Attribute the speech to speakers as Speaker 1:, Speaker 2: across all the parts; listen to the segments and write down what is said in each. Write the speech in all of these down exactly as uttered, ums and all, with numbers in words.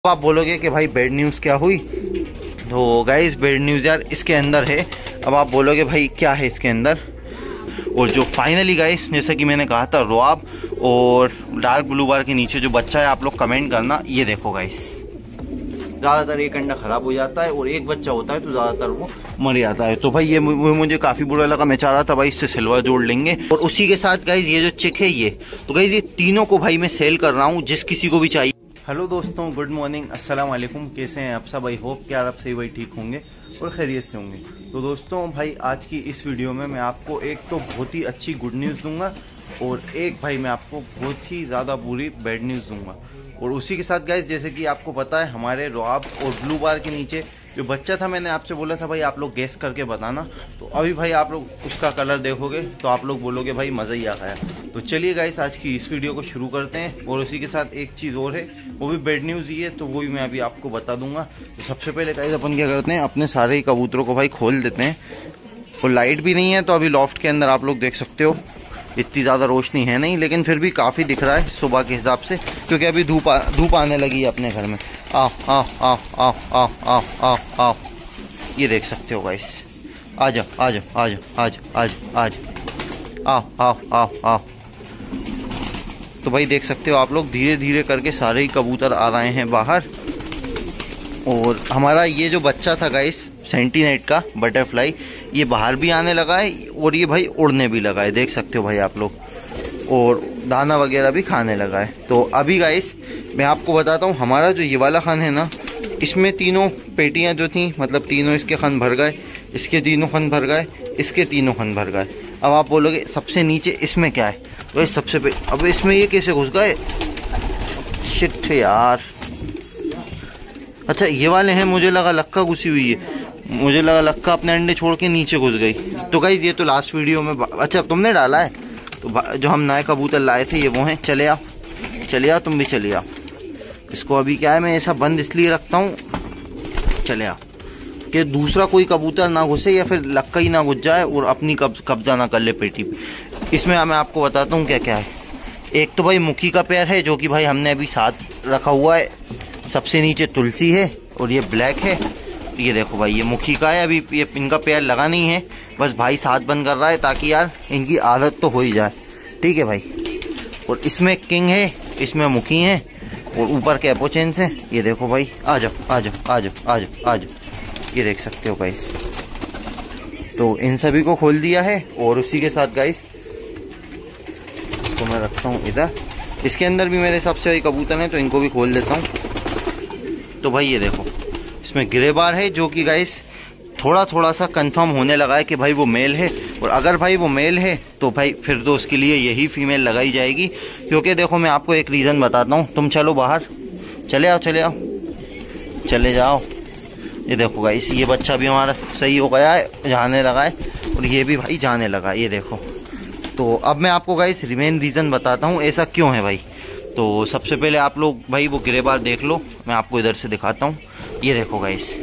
Speaker 1: आप बोलोगे कि भाई बैड न्यूज़ क्या हुई, तो गाइस बैड न्यूज़ यार इसके अंदर है। अब आप बोलोगे भाई क्या है इसके अंदर, और जो फाइनली गाइस जैसे कि मैंने कहा था रुआब और डार्क ब्लू बार के नीचे जो बच्चा है आप लोग कमेंट करना। ये देखो गाइस, ज़्यादातर एक अंडा ख़राब हो जाता है और एक बच्चा होता है तो ज़्यादातर वो मर जाता है। तो भाई ये मुझे काफ़ी बुरा लगा, मैं चाह रहा था भाई इससे सिल्वर जोड़ लेंगे। और उसी के साथ गाइस ये जो चिक है ये, तो गाइस ये तीनों को भाई मैं सेल कर रहा हूँ, जिस किसी को भी चाहिए। हेलो दोस्तों, गुड मॉर्निंग, अस्सलाम वालेकुम। कैसे हैं आप सब? आई होप कि आप सही भाई ठीक होंगे और खैरियत से होंगे। तो दोस्तों भाई आज की इस वीडियो में मैं आपको एक तो बहुत ही अच्छी गुड न्यूज़ दूंगा और एक भाई मैं आपको बहुत ही ज़्यादा बुरी बैड न्यूज़ दूंगा। और उसी के साथ गाइस जैसे कि आपको पता है हमारे रुआब और ब्लू बार के नीचे जो बच्चा था, मैंने आपसे बोला था भाई आप लोग गेस करके बताना। तो अभी भाई आप लोग उसका कलर देखोगे तो आप लोग बोलोगे भाई मज़ा ही आ गया। तो चलिए गाइस आज की इस वीडियो को शुरू करते हैं। और उसी के साथ एक चीज़ और है, वो भी बैड न्यूज़ ही है, तो वो भी मैं अभी आपको बता दूंगा। तो सबसे पहले गाइस अपन क्या करते हैं, अपने सारे ही कबूतरों को भाई खोल देते हैं। और लाइट भी नहीं है तो अभी लॉफ्ट के अंदर आप लोग देख सकते हो इतनी ज़्यादा रोशनी है नहीं, लेकिन फिर भी काफ़ी दिख रहा है सुबह के हिसाब से, क्योंकि अभी धूप धूप आने लगी है अपने घर में। आओ आओ आओ आओ आओ आओ आओ आओ, ये देख सकते हो गाइस। आ जाओ आ जाओ आ जाओ आ जाओ आ जाओ आ जाओ आओ आओ आओ आओ। तो भाई देख सकते हो आप लोग, धीरे धीरे करके सारे ही कबूतर आ रहे हैं बाहर। और हमारा ये जो बच्चा था गाइस सेंटीनेट का बटरफ्लाई, ये बाहर भी आने लगा है और ये भाई उड़ने भी लगा है, देख सकते हो भाई आप लोग। और दाना वगैरह भी खाने लगा है। तो अभी गाइस मैं आपको बताता हूँ, हमारा जो ये वाला खन है ना, इसमें तीनों पेटियाँ जो थी, मतलब तीनों इसके खन भर गए, इसके तीनों खन भर गए, इसके तीनों खन भर गए। अब आप बोलोगे सबसे नीचे इसमें क्या है, तो सबसे पे अब इसमें ये कैसे घुस गए, शिट यार। अच्छा ये वाले हैं, मुझे लगा लक्का घुसी हुई है, मुझे लगा लक्का अपने अंडे छोड़ के नीचे घुस गई। तो गाइस ये तो लास्ट वीडियो में, अच्छा तुमने डाला है, तो जो हम नए कबूतर लाए थे ये वो हैं। चले आओ चले आओ, तुम भी चले आओ। इसको अभी क्या है, मैं ऐसा बंद इसलिए रखता हूँ, चले आओ, कि दूसरा कोई कबूतर ना घुसे या फिर लक्का ही ना घुस जाए और अपनी कब्जा ना कर ले पेटी पे। इसमें मैं आपको बताता हूँ क्या क्या है। एक तो भाई मुखी का पेड़ है जो कि भाई हमने अभी साथ रखा हुआ है। सबसे नीचे तुलसी है और ये ब्लैक है। ये देखो भाई ये मुखी का है, अभी ये इनका पैर लगा नहीं है, बस भाई साथ बंद कर रहा है ताकि यार इनकी आदत तो हो ही जाए, ठीक है भाई। और इसमें किंग है, इसमें मुखी है और ऊपर कैपोचेंस है। ये देखो भाई, आ जाओ आ जाओ आ जाओ आ जाओ आ जाओ, ये देख सकते हो गाइस। तो इन सभी को खोल दिया है। और उसी के साथ गाइस इसको मैं रखता हूँ इधर, इसके अंदर भी मेरे हिसाब से कबूतर हैं तो इनको भी खोल देता हूँ। तो भाई ये देखो इसमें ग्रे बार है जो कि गाइस थोड़ा थोड़ा सा कंफर्म होने लगा है कि भाई वो मेल है। और अगर भाई वो मेल है तो भाई फिर तो उसके लिए यही फीमेल लगाई जाएगी, क्योंकि देखो मैं आपको एक रीज़न बताता हूँ। तुम चलो बाहर, चले आओ चले आओ चले जाओ। ये देखो गाइस ये बच्चा भी हमारा सही हो गया है, जाने लगा है, और ये भी भाई जाने लगा, ये देखो। तो अब मैं आपको गाइस रिमेन रीज़न बताता हूँ ऐसा क्यों है भाई। तो सबसे पहले आप लोग भाई वो ग्रे बार देख लो, मैं आपको इधर से दिखाता हूँ। ये देखो गाइस,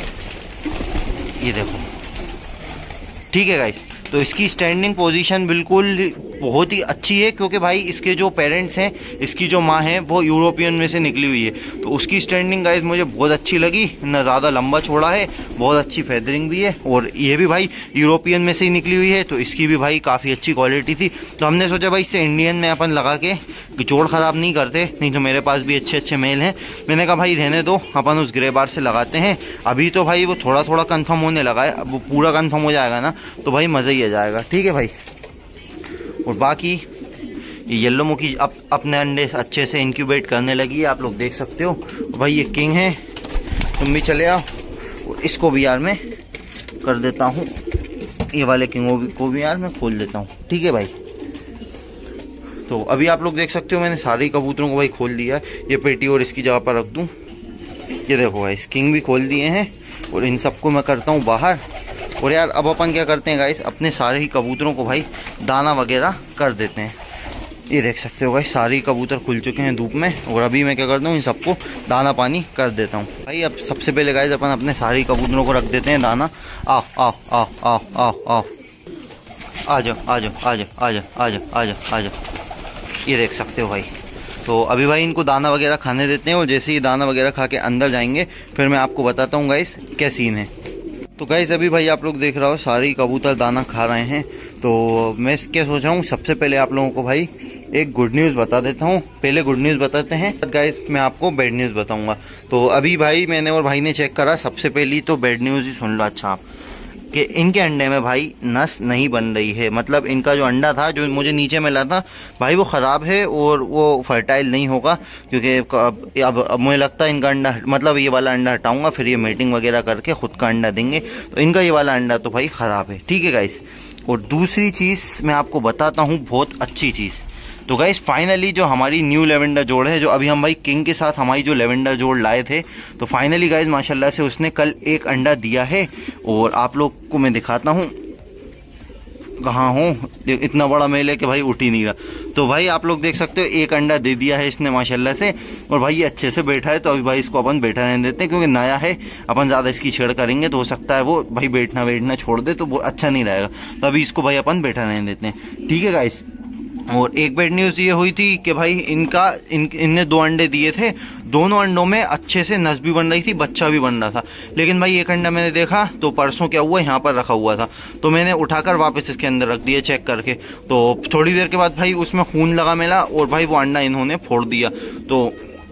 Speaker 1: ये देखो, ठीक है गाइस। तो इसकी स्टैंडिंग पोजीशन बिल्कुल बहुत ही अच्छी है, क्योंकि भाई इसके जो पेरेंट्स हैं, इसकी जो माँ है वो यूरोपियन में से निकली हुई है। तो उसकी स्टैंडिंग गाइस मुझे बहुत अच्छी लगी, ना ज़्यादा लंबा छोड़ा है, बहुत अच्छी फेदरिंग भी है। और ये भी भाई यूरोपियन में से ही निकली हुई है, तो इसकी भी भाई काफ़ी अच्छी क्वालिटी थी। तो हमने सोचा भाई इससे इंडियन में अपन लगा के जोड़ ख़राब नहीं करते, नहीं तो मेरे पास भी अच्छे अच्छे मेल हैं। मैंने कहा भाई रहने दो, अपन उस ग्रे बार से लगाते हैं। अभी तो भाई वो थोड़ा थोड़ा कन्फर्म होने लगा है, अब वो पूरा कन्फर्म हो जाएगा ना तो भाई मज़ा ही आ जाएगा, ठीक है भाई। और बाकी ये येलो मुखी अब अपने अंडे अच्छे से इंक्यूबेट करने लगी है, आप लोग देख सकते हो। भाई ये किंग है, तुम भी चले आओ। और इसको भी यार मैं कर देता हूँ, ये वाले किंगों को भी यार मैं खोल देता हूँ, ठीक है भाई। तो अभी आप लोग देख सकते हो मैंने सारे कबूतरों को भाई खोल दिया है। ये पेटी और इसकी जगह पर रख दूँ। ये देखो भाई किंग भी खोल दिए हैं और इन सबको मैं करता हूँ बाहर। और यार अब अपन क्या करते हैं गाइस, अपने सारे ही कबूतरों को भाई दाना वगैरह कर देते हैं। ये देख सकते हो गाइस सारे कबूतर खुल चुके हैं धूप में, और अभी मैं क्या करता हूँ इन सबको दाना पानी कर देता हूँ भाई। अब सबसे पहले गाइस अपन अपने सारे कबूतरों को रख देते हैं दाना। आओ आओ आओ आओ आओ आओ, आ जाओ आ जाओ आ जाओ आ जाओ आ जाओ आ जाओ आ जाओ। ये देख सकते हो भाई तो अभी भाई इनको दाना वगैरह खाने देते हैं और जैसे ही दाना वगैरह खा के अंदर जाएंगे फिर मैं आपको बताता हूँ गाइस क्या सीन है। तो गाइस अभी भाई आप लोग देख रहे हो सारे कबूतर दाना खा रहे हैं। तो मैं क्या सोच रहा हूँ, सबसे पहले आप लोगों को भाई एक गुड न्यूज़ बता देता हूँ। पहले गुड न्यूज़ बताते हैं गाइस, मैं आपको बैड न्यूज़ बताऊंगा। तो अभी भाई मैंने और भाई ने चेक करा, सबसे पहली तो बैड न्यूज़ ही सुन लो अच्छा आप, कि इनके अंडे में भाई नस नहीं बन रही है। मतलब इनका जो अंडा था जो मुझे नीचे मिला था भाई वो ख़राब है और वो फर्टाइल नहीं होगा, क्योंकि अब अब मुझे लगता है इनका अंडा, मतलब ये वाला अंडा हटाऊंगा फिर ये मीटिंग वगैरह करके ख़ुद का अंडा देंगे। तो इनका ये वाला अंडा तो भाई ख़राब है, ठीक है गाइस। और दूसरी चीज़ मैं आपको बताता हूँ, बहुत अच्छी चीज़। तो गाइस फाइनली जो हमारी न्यू लेवेंडर जोड़ है, जो अभी हम भाई किंग के साथ हमारी जो लेवेंडर जोड़ लाए थे, तो फाइनली गाइस माशाल्लाह से उसने कल एक अंडा दिया है। और आप लोग को मैं दिखाता हूँ, कहाँ हूँ, इतना बड़ा मेल है कि भाई उठ ही नहीं रहा। तो भाई आप लोग देख सकते हो एक अंडा दे दिया है इसने माशाल्लाह से। और भाई ये अच्छे से बैठा है, तो अभी भाई इसको अपन बैठा रहने देते हैं, क्योंकि नया है, अपन ज़्यादा इसकी छेड़ करेंगे तो हो सकता है वो भाई बैठना बैठना छोड़ दे, तो वो अच्छा नहीं रहेगा। तो अभी इसको भाई अपन बैठा रहने देते हैं, ठीक है गाइस। और एक बैड न्यूज़ ये हुई थी कि भाई इनका इन इनने दो अंडे दिए थे, दोनों अंडों में अच्छे से नस भी बन रही थी, बच्चा भी बन रहा था। लेकिन भाई एक अंडा मैंने देखा तो परसों क्या हुआ, यहाँ पर रखा हुआ था, तो मैंने उठाकर वापस इसके अंदर रख दिया चेक करके। तो थोड़ी देर के बाद भाई उसमें खून लगा मिला और भाई वो अंडा इन्होंने फोड़ दिया। तो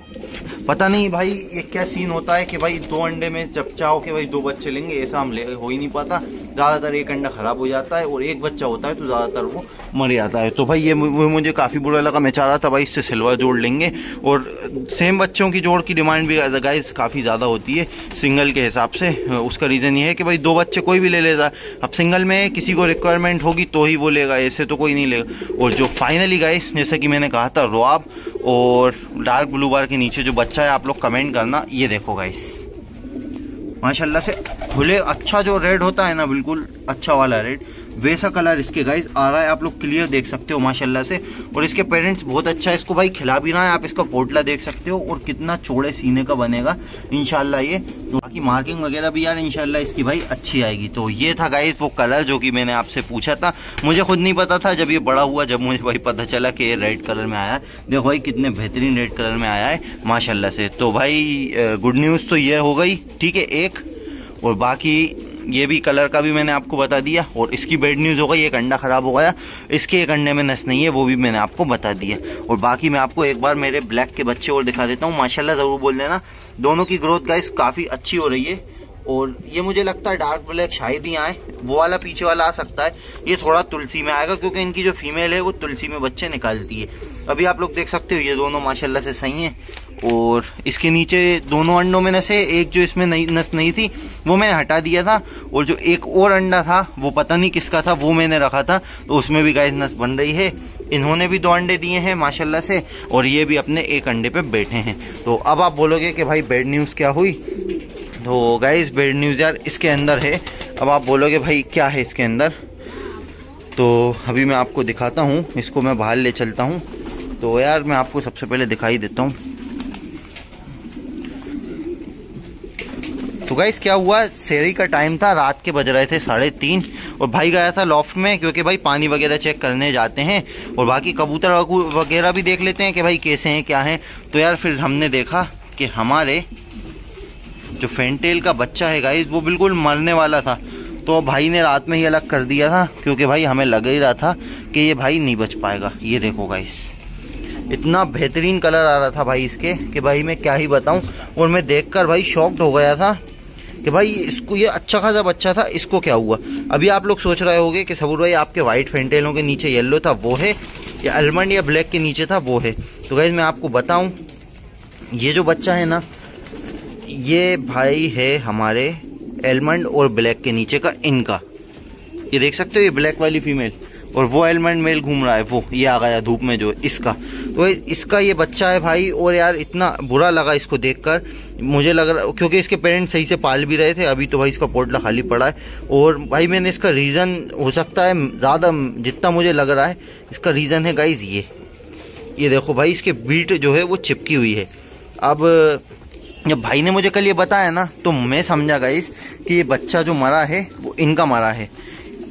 Speaker 1: पता नहीं भाई ये क्या सीन होता है कि भाई दो अंडे में जब चाहो कि भाई दो बच्चे लेंगे, ऐसा हम ले हो ही नहीं पाता। ज़्यादातर एक अंडा ख़राब हो जाता है और एक बच्चा होता है तो ज़्यादातर वो मर जाता है। तो भाई ये मुझे काफ़ी बुरा लगा। मैं चाह रहा था भाई इससे सिल्वर जोड़ लेंगे, और सेम बच्चों की जोड़ की डिमांड भी गाइस काफ़ी ज़्यादा होती है सिंगल के हिसाब से। उसका रीज़न ये है कि भाई दो बच्चे कोई भी ले लेता है। अब सिंगल में किसी को रिक्वायरमेंट होगी तो ही वो लेगा, ऐसे तो कोई नहीं लेगा। और जो फाइनली गाइस जैसा कि मैंने कहा था, रुआब और डार्क ब्लू बार के नीचे जो बच्चा है, आप लोग कमेंट करना। ये देखो गाइस माशाल्लाह से खुले, अच्छा जो रेड होता है ना, बिल्कुल अच्छा वाला रेड, वैसा कलर इसके गाइस आ रहा है। आप लोग क्लियर देख सकते हो माशाल्लाह से। और इसके पेरेंट्स बहुत अच्छा है, इसको भाई खिला भी रहा है। आप इसका पोटला देख सकते हो और कितना चौड़े सीने का बनेगा इंशाल्लाह ये। बाकी मार्किंग वगैरह भी यार इंशाल्लाह इसकी भाई अच्छी आएगी। तो ये था गाइस वो कलर जो कि मैंने आपसे पूछा था। मुझे खुद नहीं पता था, जब ये बड़ा हुआ, जब मुझे भाई पता चला कि ये रेड कलर में आया। देखो भाई कितने बेहतरीन रेड कलर में आया है माशाल्लाह से। तो भाई गुड न्यूज़ तो ये हो गई, ठीक है एक। और बाकी ये भी कलर का भी मैंने आपको बता दिया। और इसकी बैड न्यूज़ हो गई, एक अंडा ख़राब हो गया, इसके एक अंडे में नस नहीं है, वो भी मैंने आपको बता दिया। और बाकी मैं आपको एक बार मेरे ब्लैक के बच्चे और दिखा देता हूँ। माशाल्लाह ज़रूर बोल देना, दोनों की ग्रोथ गाइस काफ़ी अच्छी हो रही है। और ये मुझे लगता है डार्क ब्लैक शायद ही आए, वो वाला पीछे वाला आ सकता है, ये थोड़ा तुलसी में आएगा, क्योंकि इनकी जो फीमेल है वो तुलसी में बच्चे निकालती है। अभी आप लोग देख सकते हो ये दोनों माशाल्लाह से सही हैं। और इसके नीचे दोनों अंडों में नस है, एक जो इसमें नई नस नहीं थी वो मैंने हटा दिया था, और जो एक और अंडा था वो पता नहीं किसका था, वो मैंने रखा था, तो उसमें भी गाइस नस बन रही है। इन्होंने भी दो अंडे दिए हैं माशाल्लाह से, और ये भी अपने एक अंडे पे बैठे हैं। तो अब आप बोलोगे कि भाई बैड न्यूज़ क्या हुई, तो गाइस बैड न्यूज़ यार इसके अंदर है। अब आप बोलोगे भाई क्या है इसके अंदर, तो अभी मैं आपको दिखाता हूँ। इसको मैं बाहर ले चलता हूँ, तो यार मैं आपको सबसे पहले दिखाई देता हूँ। तो गाइस क्या हुआ, सेरी का टाइम था, रात के बज रहे थे साढ़े तीन, और भाई गया था लॉफ्ट में, क्योंकि भाई पानी वगैरह चेक करने जाते हैं और बाकी कबूतर वगैरह भी देख लेते हैं कि भाई कैसे हैं क्या हैं। तो यार फिर हमने देखा कि हमारे जो फेंटेल का बच्चा है गाइस वो बिल्कुल मरने वाला था। तो भाई ने रात में ही अलग कर दिया था, क्योंकि भाई हमें लग ही रहा था कि ये भाई नहीं बच पाएगा। ये देखो गाइस इतना बेहतरीन कलर आ रहा था भाई इसके कि भाई मैं क्या ही बताऊं। और मैं देखकर भाई शॉक्ड हो गया था कि भाई इसको, ये अच्छा खासा बच्चा था, इसको क्या हुआ। अभी आप लोग सोच रहे होंगे कि सबूर भाई आपके वाइट फेंटेलों के नीचे येलो था वो है, या आलमंड या ब्लैक के नीचे था वो है। तो गाइस मैं आपको बताऊं, ये जो बच्चा है ना, ये भाई है हमारे आलमंड और ब्लैक के नीचे का इनका। ये देख सकते हो ये ब्लैक वाली फीमेल, और वो आलमंड मेल घूम रहा है, वो ये आ गया धूप में जो इसका। तो इसका ये बच्चा है भाई। और यार इतना बुरा लगा इसको देखकर, मुझे लग रहा, क्योंकि इसके पेरेंट्स सही से पाल भी रहे थे। अभी तो भाई इसका पोटला खाली पड़ा है। और भाई मैंने इसका रीज़न, हो सकता है ज़्यादा, जितना मुझे लग रहा है इसका रीज़न है गाइज ये ये देखो भाई इसके बीट जो है वो चिपकी हुई है। अब जब भाई ने मुझे कल ये बताया ना, तो मैं समझा गाइस कि ये बच्चा जो मरा है वो इनका मरा है।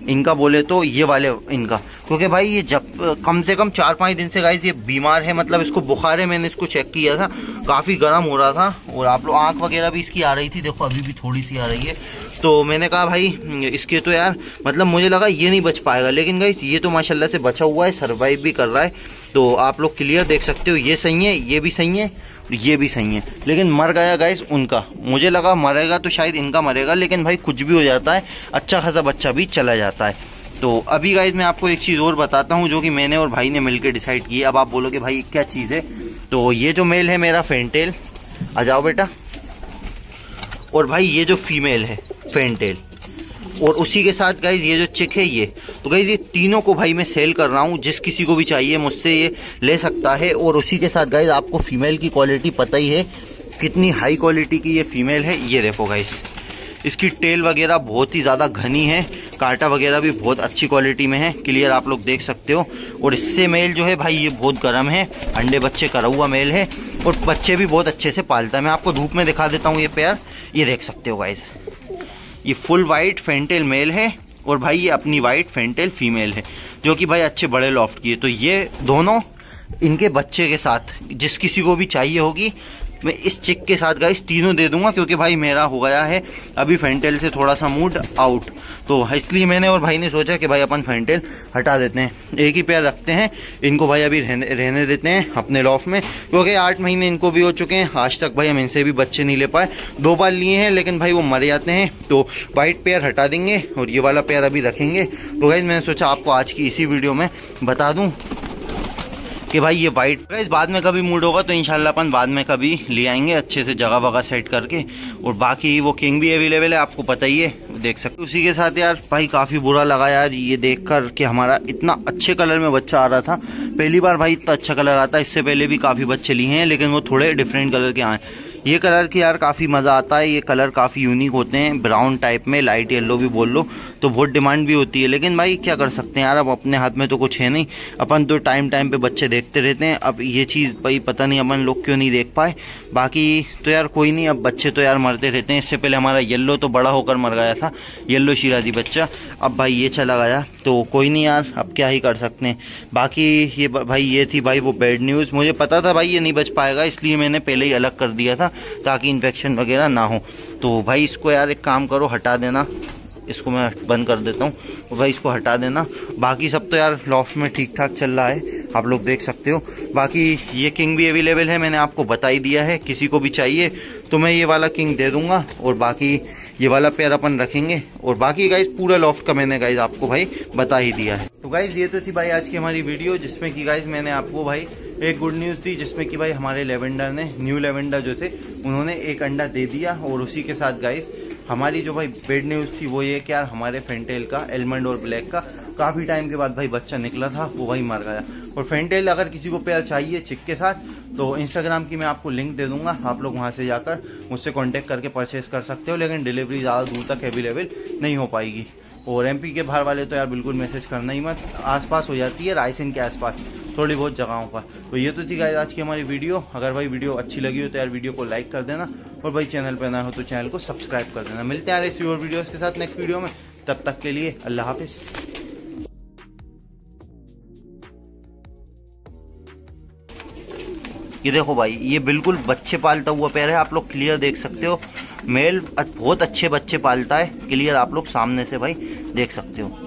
Speaker 1: इनका बोले तो ये वाले इनका, क्योंकि भाई ये जब कम से कम चार पाँच दिन से गाइस ये बीमार है, मतलब इसको बुखार है। मैंने इसको चेक किया था, काफ़ी गर्म हो रहा था और आप लोग आँख वगैरह भी इसकी आ रही थी, देखो अभी भी थोड़ी सी आ रही है। तो मैंने कहा भाई इसके तो यार मतलब मुझे लगा ये नहीं बच पाएगा, लेकिन गाइस ये तो माशाल्लाह से बचा हुआ है, सर्वाइव भी कर रहा है। तो आप लोग क्लियर देख सकते हो, ये सही है, ये भी सही है, ये भी सही है, लेकिन मर गया गाइस उनका। मुझे लगा मरेगा तो शायद इनका मरेगा, लेकिन भाई कुछ भी हो जाता है, अच्छा खासा बच्चा भी चला जाता है। तो अभी गाइस मैं आपको एक चीज़ और बताता हूँ जो कि मैंने और भाई ने मिलकर डिसाइड की। अब आप बोलोगे भाई क्या चीज़ है, तो ये जो मेल है मेरा फेंटेल, आ जाओ बेटा, और भाई ये जो फीमेल है फेंटेल, और उसी के साथ गाइज ये जो चिक है ये। तो गाइज ये तीनों को भाई मैं सेल कर रहा हूँ, जिस किसी को भी चाहिए मुझसे ये ले सकता है। और उसी के साथ गाइज आपको फीमेल की क्वालिटी पता ही है कितनी हाई क्वालिटी की ये फीमेल है। ये देखो गाइज, इसकी टेल वगैरह बहुत ही ज़्यादा घनी है, कांटा वगैरह भी बहुत अच्छी क्वालिटी में है, क्लियर आप लोग देख सकते हो। और इससे मेल जो है भाई ये बहुत गर्म है, अंडे बच्चे करा हुआ मेल है और बच्चे भी बहुत अच्छे से पालता है। मैं आपको धूप में दिखा देता हूँ ये पेयर, ये देख सकते हो गाइज, ये फुल वाइट फेंटेल मेल है और भाई ये अपनी वाइट फेंटेल फीमेल है, जो कि भाई अच्छे बड़े लॉफ्ट की है। तो ये दोनों इनके बच्चे के साथ जिस किसी को भी चाहिए होगी, मैं इस चिक के साथ गाइस तीनों दे दूंगा, क्योंकि भाई मेरा हो गया है अभी फेंटेल से थोड़ा सा मूड आउट। तो इसलिए मैंने और भाई ने सोचा कि भाई अपन फेंटेल हटा देते हैं, एक ही पेयर रखते हैं इनको भाई, अभी रहने रहने देते हैं अपने लॉफ्ट में, क्योंकि आठ महीने इनको भी हो चुके हैं। आज तक भाई हम इनसे भी बच्चे नहीं ले पाए, दो बार लिए हैं लेकिन भाई वो मर जाते हैं। तो वाइट पेयर हटा देंगे और ये वाला पेयर अभी रखेंगे। तो गाइस मैंने सोचा आपको आज की इसी वीडियो में बता दूं कि भाई ये वाइट गाइस बाद में कभी मूड होगा तो इंशाल्लाह अपन बाद में कभी ले आएंगे अच्छे से जगह वगह सेट करके। और बाकी वो किंग भी अवेलेबल है, आपको पता ही है, देख सकते। उसी के साथ यार भाई काफ़ी बुरा लगा यार ये देखकर कि हमारा इतना अच्छे कलर में बच्चा आ रहा था। पहली बार भाई इतना अच्छा कलर आता है, इससे पहले भी काफ़ी बच्चे लिए हैं लेकिन वो थोड़े डिफरेंट कलर के आए। ये कलर की यार काफ़ी मज़ा आता है, ये कलर काफ़ी यूनिक होते हैं, ब्राउन टाइप में, लाइट येलो भी बोल लो, तो बहुत डिमांड भी होती है। लेकिन भाई क्या कर सकते हैं यार, अब अपने हाथ में तो कुछ है नहीं, अपन तो टाइम टाइम पे बच्चे देखते रहते हैं। अब ये चीज़ भाई पता नहीं अपन लोग क्यों नहीं देख पाए, बाकी तो यार कोई नहीं, अब बच्चे तो यार मरते रहते हैं। इससे पहले हमारा येल्लो तो बड़ा होकर मर गया था, येल्लो शिराजी बच्चा, अब भाई ये चला गया, तो कोई नहीं यार, अब क्या ही कर सकते हैं। बाकी ये भाई ये थी भाई वो बैड न्यूज़, मुझे पता था भाई ये नहीं बच पाएगा, इसलिए मैंने पहले ही अलग कर दिया था ताकि इन्फेक्शन वगैरह ना हो। तो भाई इसको यार एक काम करो, हटा देना, इसको मैं बंद कर देता हूँ, तो भाई इसको हटा देना। बाकी सब तो यार लॉफ्ट में ठीक ठाक चल रहा है, आप लोग देख सकते हो। बाकी ये किंग भी अवेलेबल है, मैंने आपको बता ही दिया है, किसी को भी चाहिए तो मैं ये वाला किंग दे दूंगा और बाकी ये वाला पेयर अपन रखेंगे। और बाकी गाइज पूरा लॉफ्ट का मैंने गाइज आपको भाई बता ही दिया है। तो गाइज ये तो थी भाई आज की हमारी वीडियो, जिसमें कि गाइज मैंने आपको भाई एक गुड न्यूज़ दी, जिसमें कि भाई हमारे लेवेंडर ने, न्यू लेवेंडर जो थे, उन्होंने एक अंडा दे दिया। और उसी के साथ गाइज हमारी जो भाई बेड न्यूज़ थी वो ये कि यार हमारे फेंटेल का, एलमंड और ब्लैक का, काफ़ी टाइम के बाद भाई बच्चा निकला था, वो भाई मर गया। और फेंटेल अगर किसी को पेयर चाहिए चिक के साथ, तो इंस्टाग्राम की मैं आपको लिंक दे दूंगा, आप लोग वहां से जाकर मुझसे कांटेक्ट करके परचेस कर सकते हो, लेकिन डिलीवरी ज़्यादा दूर तक अवेलेबल नहीं हो पाएगी। और एमपी के बाहर वाले तो यार बिल्कुल मैसेज करना ही मत, आसपास हो जाती है, रायसेन के आसपास थोड़ी बहुत जगहों पर। तो ये तो थी गाइस आज की हमारी वीडियो। अगर भाई वीडियो अच्छी लगी हो तो यार वीडियो को लाइक कर देना, और भाई चैनल पर नया हो तो चैनल को सब्सक्राइब कर देना। मिलते हैं यार ऐसी और वीडियोस के साथ नेक्स्ट वीडियो में, तब तक के लिए अल्लाह हाफिज़। ये देखो भाई, ये बिल्कुल बच्चे पालता हुआ पेयर है, आप लोग क्लियर देख सकते हो। मेल बहुत अच्छे बच्चे पालता है, क्लियर आप लोग सामने से भाई देख सकते हो।